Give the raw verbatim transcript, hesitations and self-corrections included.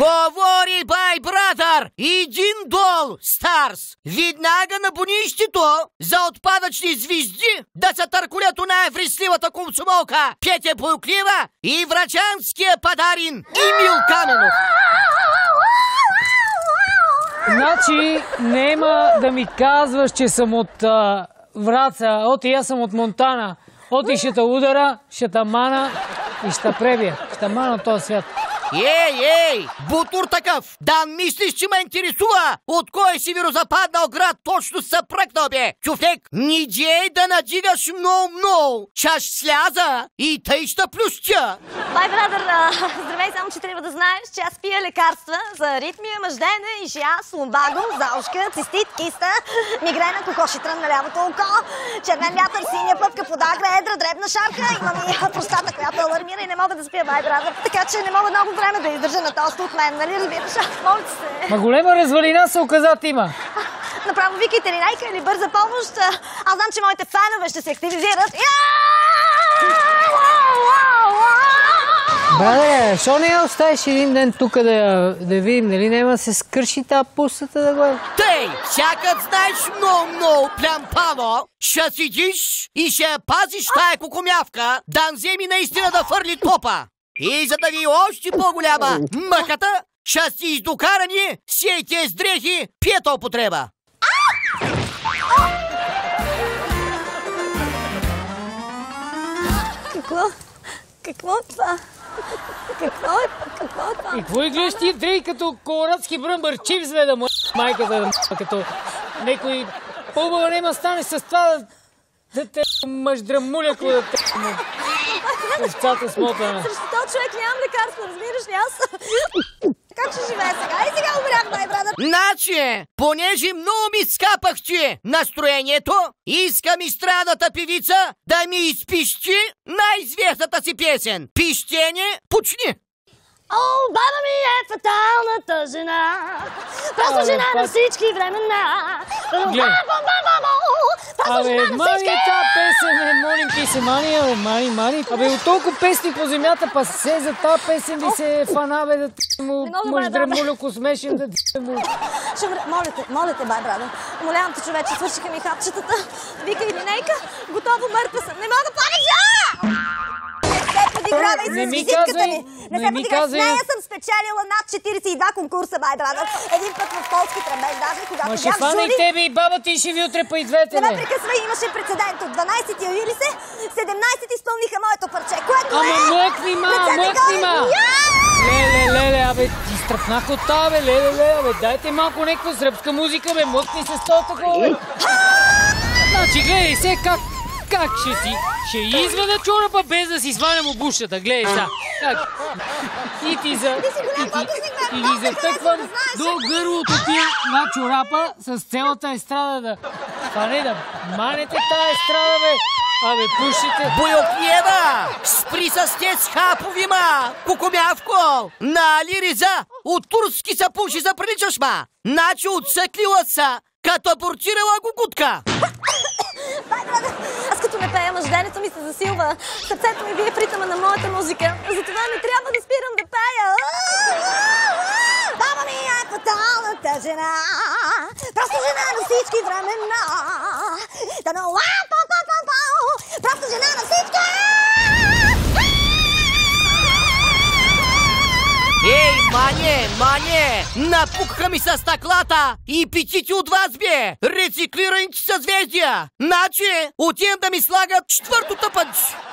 Говори, бай, братър! Един дол, Старс! Веднага на бунището за отпадъчни звезди да се търкулят у най-вресливата комсомолка Петя Бойклева и врачанския падарин Емил Каменов. Значи, нема да ми казваш, че съм от а, Враца. Оти, аз съм от Монтана. Оти ще те удара, ще те мана и ще те пребия. Ще те мана от този свят. Ей, ей, бутур такъв! Да мислиш, че ме интересува от кой северозападнал град точно са пръкнал, бе! Чуфлек, не дей да надигаш много-много, чаш сляза и тъй ще плюща! Бай, брадър, здравей, само че трябва да знаеш, че аз пия лекарства за аритмия, мъждене, ишиаз, лумбаго, заушка, цистит, киста, мигрена, кокоши трън на лявото око, червен вятър, синя пъпка, подагра, едра, дребна шарка, имам и простата, която алармира и не мога да спя, бай, брадър, така че не мога много време да издържа на тост от мен, нали разбираш? Моля се. Ма голема развалина се оказат има. Направо викайте линейка или бърза помощ. Аз знам, че моите фенове ще се активизират. Браде, защо не я оставиш един ден тук да, да видим, нали няма да се скърши тази пустата да го... Тъй, сякът знаеш много-много плямпано, ще седиш и ще я пазиш тая кукумявка, да вземи наистина да фърли топа. И за да ви е още по-голяма мъката, ще си издокарани сей тези дрехи пиета употреба. Какво? Какво е това? Какво е? Какво е това? И какво и гледаш тия дрехи като колорадски бръмбър чипс, бе, да му майката, да като някой по-бъл нема стане с това да те мъждрамуляко, да те овцата смотана. Срещу този човек нямам лекарство, разбираш ли аз? Как ще живее сега? И сега умрях, май брадър. Значи, понеже много ми скапахте настроението, искам изстрадната певица да ми изпищи най-известната си песен. Пищене, почни! О, баба ми е фаталната жена, просто жена на всички времена. Абе, мани тази песен, е, молим ти се, мани, абе, мани, мани. Абе, от толкова песни по земята, па се за тази песен ви се фана, бе, да ти му мъждрамуляко смешен, да ти му... Моля те, моля те, бай, брадър. Умолявам те, човече, свършиха ми хапчетата. Вика и линейка, готово, мъртва съм. Не мога повече! Не се подигравай с визитката ми. Не се подигравай. С нея съм спечелила над четиридесет и два конкурса, бай, брадър. Един път в полски тръмбеж, даже когато бях жури. Ма ще фана и тебе и баба ти ще ви утре по и двете, не ме прекъсвай, имаше прецедент. От дванадесет явили се, седемнадесет изпълниха моето парче, което е... Ама млъкни, ма, млъкни, ма! Леле, леле, абе, ти стръпнах от това, бе, леле, леле, абе, дайте малко някаква сръбска музика, бе, млъкни се с това такова, бе. Значи, гледай се как... Как ще си? Ще изведа чорапа без да си свалям обушата. Гледай сега. Как? И ти за... И ти... И ви затъквам до гърлото ти на чорапа с цялата естрада да... Това не да манете тая естрада, бе. Абе, пушите... Бойоклева! Спри с тез хапови, ма! Кукумявко! Нали риза? От турски са пуши за приличаш, ма! Значи отсъклила са, като абортирала гугутка! Бай, брадър, аз като не пея, мъжденето ми се засилва. Сърцето ми бие в ритъма на моята музика. Затова не трябва да спирам да пея. Баба ми е фаталната жена, просто жена на всички времена. Просто жена на всички! Ей, мане, мане! Напукаха ми с стъклата и петите от вас, бе! Рециклираните съзвездия! Значи, отивам да ми слагат четвъртото път!